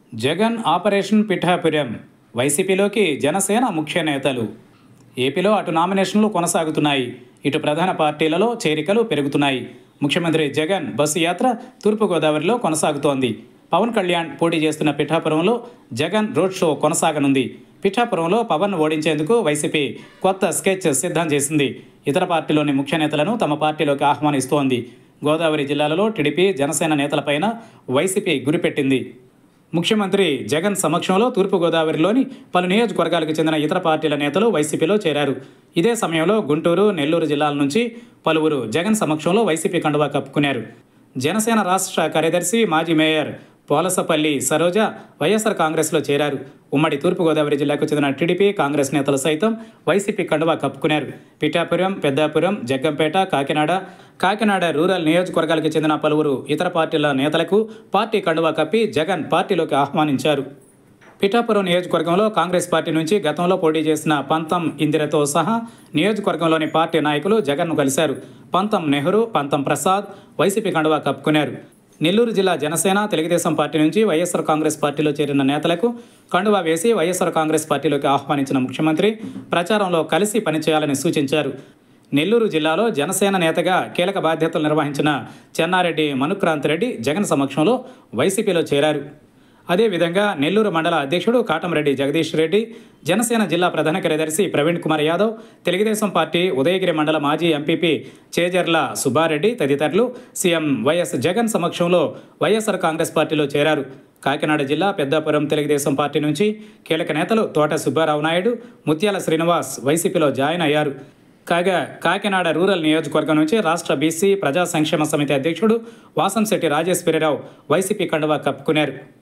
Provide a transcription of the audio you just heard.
Jagan operation Pithapuram. వైసీపీలోకి జనసేన ముఖ్య నేతలు. ఏపీలో అటు నామినేషన్లు కొనసాగుతున్నాయి, ఇటు ప్రధాన పార్టీలలో చేరికలు పెరుగుతున్నాయి. ముఖ్యమంత్రి జగన్ బస్సు యాత్ర తూర్పుగోదావరిలో కొనసాగుతోంది. పవన్ కళ్యాణ్ పోటీ చేస్తున్న పిఠాపురంలో జగన్ రోడ్ షో కొనసాగనుంది. పిఠాపురంలో పవన్ ఓడించేందుకు వైసీపీ కొత్త స్కెచ్ సిద్ధం చేసింది. ఇతర పార్టీలోని ముఖ్య నేతలను తమ పార్టీలోకి ఆహ్వానిస్తోంది. గోదావరి జిల్లాలలో టీడీపీ జనసేన నేతలపైన వైసీపీ గురిపెట్టింది. ముఖ్యమంత్రి జగన్ సమక్షంలో తూర్పుగోదావరిలోని పలు నియోజకవర్గాలకు చెందిన ఇతర పార్టీల నేతలు వైసీపీలో చేరారు. ఇదే సమయంలో గుంటూరు, నెల్లూరు జిల్లాల నుంచి పలువురు జగన్ సమక్షంలో వైసీపీ కండువా కప్పుకున్నారు. జనసేన రాష్ట్ర కార్యదర్శి, మాజీ మేయర్ పోలసపల్లి సరోజ వైఎస్ఆర్ కాంగ్రెస్లో చేరారు. ఉమ్మడి తూర్పుగోదావరి జిల్లాకు చెందిన టీడీపీ, కాంగ్రెస్ నేతలు సైతం వైసీపీ కండువా కప్పుకున్నారు. పిఠాపురం, పెద్దాపురం, జగ్గంపేట, కాకినాడ రూరల్ నియోజకవర్గాలకు చెందిన పలువురు ఇతర పార్టీల నేతలకు పార్టీ కండువా కప్పి జగన్ పార్టీలోకి ఆహ్వానించారు. పిఠాపురం నియోజకవర్గంలో కాంగ్రెస్ పార్టీ నుంచి గతంలో పోటీ చేసిన పంతం ఇందిరతో సహా నియోజకవర్గంలోని పార్టీ నాయకులు జగన్ను కలిశారు. పంతం నెహ్రూ, పంతం ప్రసాద్ వైసీపీ కండువా కప్పుకున్నారు. నెల్లూరు జిల్లా జనసేన, తెలుగుదేశం పార్టీ నుంచి వైఎస్ఆర్ కాంగ్రెస్ పార్టీలో చేరిన నేతలకు కండువా వేసి వైఎస్ఆర్ కాంగ్రెస్ పార్టీలోకి ఆహ్వానించిన ముఖ్యమంత్రి ప్రచారంలో కలిసి పనిచేయాలని సూచించారు. నెల్లూరు జిల్లాలో జనసేన నేతగా కీలక బాధ్యతలు నిర్వహించిన చెన్నారెడ్డి మనుక్రాంత్ రెడ్డి జగన్ సమక్షంలో వైసీపీలో చేరారు. అదేవిధంగా నెల్లూరు మండల అధ్యక్షుడు కాటంరెడ్డి జగదీష్ రెడ్డి, జనసేన జిల్లా ప్రధాన కార్యదర్శి ప్రవీణ్ కుమార్ యాదవ్, తెలుగుదేశం పార్టీ ఉదయగిరి మండల మాజీ ఎంపీపీ చేజర్ల సుబ్బారెడ్డి తదితరులు సీఎం వైఎస్ జగన్ సమక్షంలో వైఎస్ఆర్ కాంగ్రెస్ పార్టీలో చేరారు. కాకినాడ జిల్లా పెద్దాపురం తెలుగుదేశం పార్టీ నుంచి కీలక నేతలు తోట సుబ్బారావు నాయుడు, ముత్యాల శ్రీనివాస్ వైసీపీలో జాయిన్ అయ్యారు. కాగా కాకినాడ రూరల్ నియోజకవర్గం నుంచి రాష్ట్ర బీసీ ప్రజా సంక్షేమ సమితి అధ్యక్షుడు వాసంశెట్టి రాజేశ్వరిరావు వైసీపీ కండువా కప్పుకున్నారు.